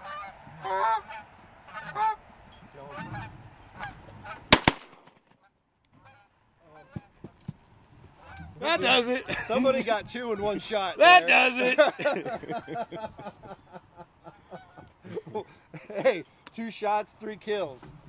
That does it. Somebody got 2 in one shot. That there. does it. Hey, 2 shots, 3 kills.